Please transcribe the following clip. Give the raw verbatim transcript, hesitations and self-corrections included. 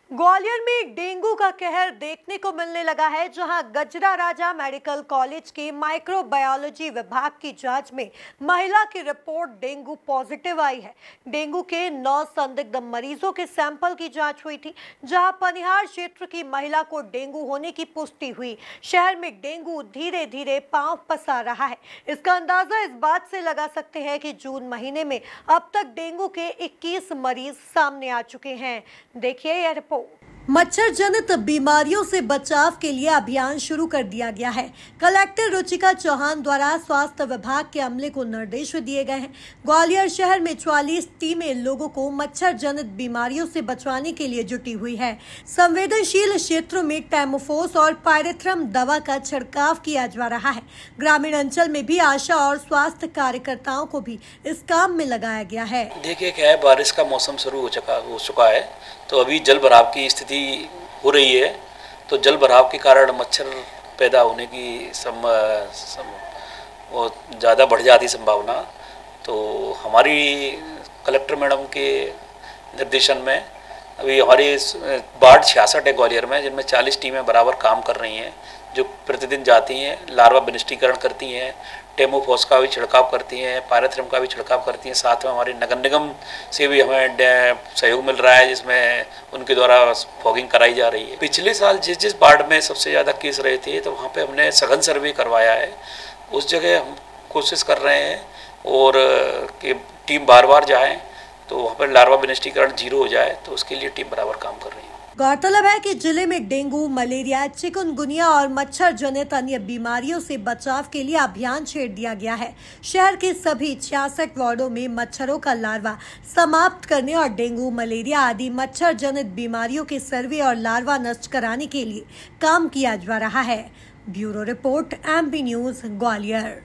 ग्वालियर में डेंगू का कहर देखने को मिलने लगा है, जहां गजरा राजा मेडिकल कॉलेज के माइक्रोबायोलॉजी विभाग की जांच में महिला की रिपोर्ट डेंगू पॉजिटिव आई है। डेंगू के नौ संदिग्ध मरीजों के सैंपल की जांच हुई थी, जहां पनिहार क्षेत्र की महिला को डेंगू होने की पुष्टि हुई। शहर में डेंगू धीरे धीरे पांव पसार रहा है। इसका अंदाजा इस बात से लगा सकते हैं कि जून महीने में अब तक डेंगू के इक्कीस मरीज सामने आ चुके हैं। देखिए यह रिपोर्ट। मच्छर जनित बीमारियों से बचाव के लिए अभियान शुरू कर दिया गया है। कलेक्टर रुचिका चौहान द्वारा स्वास्थ्य विभाग के अमले को निर्देश दिए गए हैं। ग्वालियर शहर में चौवालीस टीमें लोगों को मच्छर जनित बीमारियों से बचाने के लिए जुटी हुई है। संवेदनशील क्षेत्रों में टैमोफोस और पायरेथ्रम दवा का छिड़काव किया जा रहा है। ग्रामीण अंचल में भी आशा और स्वास्थ्य कार्यकर्ताओं को भी इस काम में लगाया गया है। देखिए क्या है, बारिश का मौसम शुरू हो चुका हो चुका है तो अभी जल भराव की स्थिति हो रही है। तो जल भराव के कारण मच्छर पैदा होने की सम, सम वो ज़्यादा बढ़ जाती संभावना। तो हमारी कलेक्टर मैडम के निर्देशन में अभी हमारी वार्ड छियासठ है ग्वालियर में, जिनमें चालीस टीमें बराबर काम कर रही हैं, जो प्रतिदिन जाती हैं, लार्वा विनिष्टीकरण करती हैं, टेमोफोस का भी छिड़काव करती हैं, पायरेथ्रम का भी छिड़काव करती हैं। साथ में हमारे नगर निगम से भी हमें सहयोग मिल रहा है, जिसमें उनके द्वारा फॉगिंग कराई जा रही है। पिछले साल जिस जिस वार्ड में सबसे ज़्यादा केस रहे थे तो वहाँ पे हमने सघन सर्वे करवाया है। उस जगह हम कोशिश कर रहे हैं और कि टीम बार बार जाए तो वहाँ पर लार्वा विनिष्टीकरण जीरो हो जाए, तो उसके लिए टीम बराबर काम कर रही है। गौरतलब है कि जिले में डेंगू, मलेरिया, चिकनगुनिया और मच्छर जनित अन्य बीमारियों से बचाव के लिए अभियान छेड़ दिया गया है। शहर के सभी छियासठ वार्डों में मच्छरों का लार्वा समाप्त करने और डेंगू, मलेरिया आदि मच्छर जनित बीमारियों के सर्वे और लार्वा नष्ट कराने के लिए काम किया जा रहा है। Bureau report, MP news, Gwalior.